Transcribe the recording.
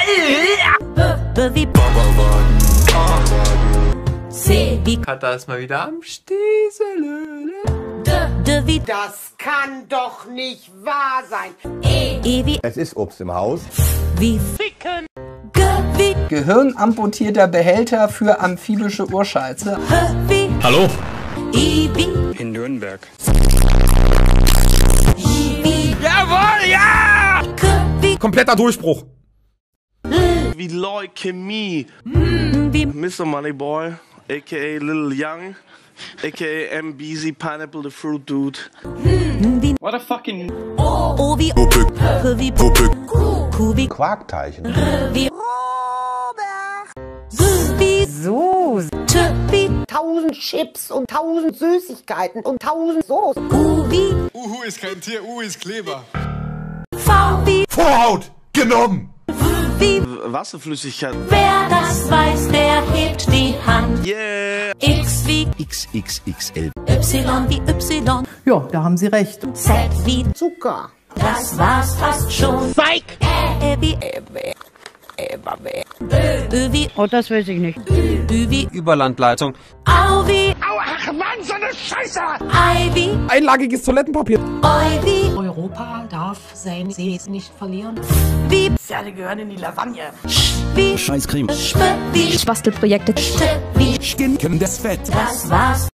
B wie C wie Katha ist mal wieder am Stiesel. D wie Das kann doch nicht wahr sein. E wie Es ist Obst im Haus. wie Ficken. G wie Gehirnamputierter Behälter für amphibische Urscheiße. H wie Hallo? I wie In Nürnberg. J wie Jawohl, ja! K wie Kompletter Durchbruch. Wie Leukämie. wie Mr. Moneyboy, a.k.a. Little Young, a.k.a. M. Beezy, Pineapple the Fruit Dude. wie What a fucking... O wie P wie Q wie Quarkteilchen. wie Robert. S wie So. T wie 1000 Chips und 1000 Süßigkeiten und 1000 Soßen. U wie Uhu ist kein Tier, Uhu ist Kleber. V wie Vorhaut! Genommen! wie Wasserflüssigkeit. wer das weiß, der hebt die Hand. Yeah! X wie XXXL. Y wie Y. Ja, da haben Sie recht. Z wie Zucker. das war's fast schon. Psych. Wie Ö wie Oh, das weiß ich nicht. Ü wie Überlandleitung. Au wie ach Mann, so eine Scheiße. I wie Einlagiges Toilettenpapier. Eu wie Europa darf sein Sees nicht verlieren. wie Pferde gehören in die Lasagne. Sch wie Scheißcreme. Sp wie Bastelprojekte. St wie Stinkendes Fett. das war's.